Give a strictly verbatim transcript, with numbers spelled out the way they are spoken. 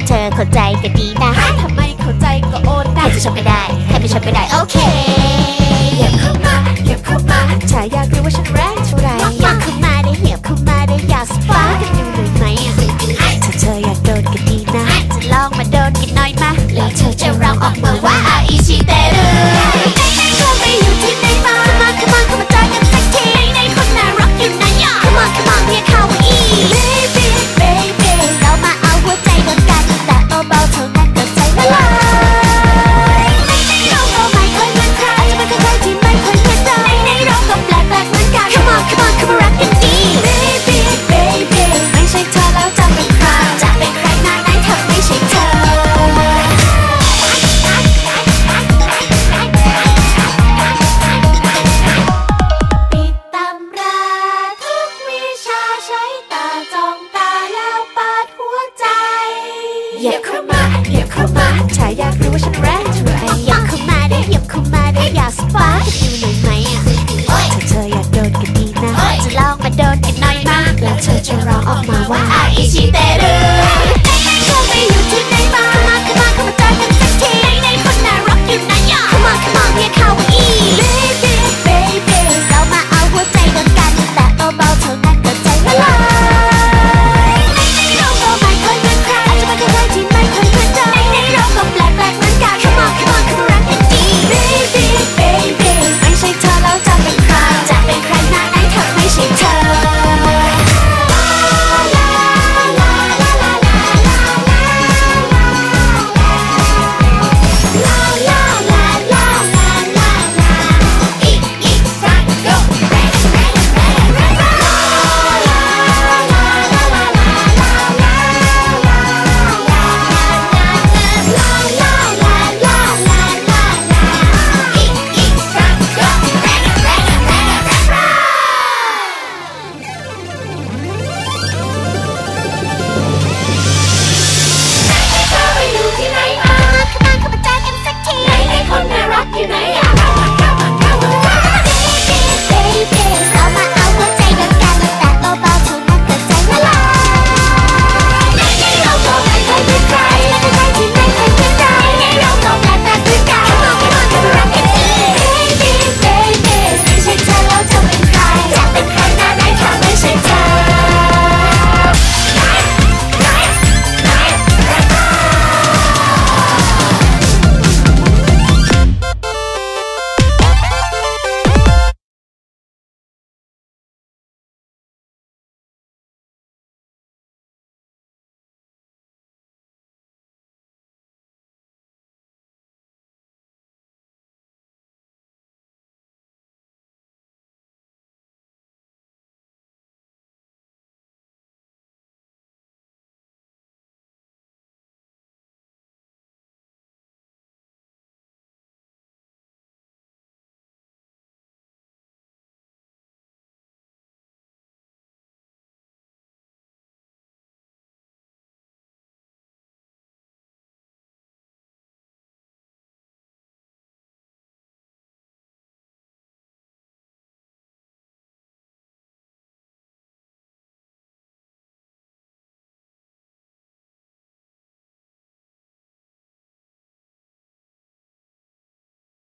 เธอเข้าใจก็ดีนะทำไมเข้าใจก็โอนได้ใครจะชมก็ได้ใครไม่ชมก็ได้โอเคเหยียบเข้ามาเหยียบเข้ามาชายอยากรู้ว่าฉันแรงเท่าไรอยากเข้ามาได้เหยียบเข้ามาได้อยากสปาร์กันดูหน่อยไหมถ้าเธออยากโดนก็ดีนะจะลองมาโดนกันหน่อยมาแล้วเธอจะร้องออกมาว่าอาอิชิเตรุเธอไม่อยู่ที่ไหนมา Come on come on เข้ามาเจอกันสักทีในคนน่ารักอยู่ไหนอ่ะ Come on come on เรียกเข้ามาอี Baby baby เรามาเอาหัวใจโดนกันแต่เบาๆเท่านั้นก็ใจละลายเราก็ไม่เคยเหมือนใครจะเป็นใครที่ไม่เคยเหมือนเราในเราก็แปลกแปลกเหมือนกัน Come on come on เข้ามารักกันดี Baby baby ไม่ใช่เธอแล้วจะเป็นใครจะเป็นใครหน้าไหนถ้าไม่ใช่เธอปิดตำราทุกวิชาใช้ตาจ้องตาแล้วเปิดหัวใจเหยียบเข้ามาเหยียบเข้ามาชายอยากรู้ว่าฉันแรงเท่าไรเหยียบเข้ามาได้เหยียบเข้ามาได้อยากสปาร์กันดูหน่อยไหมถ้าเธออยากโดนกันดีนะจะลองมาโดนกันหน่อยมาแล้วเธอจะร้องออกมาว่าอาอิชิเตรุ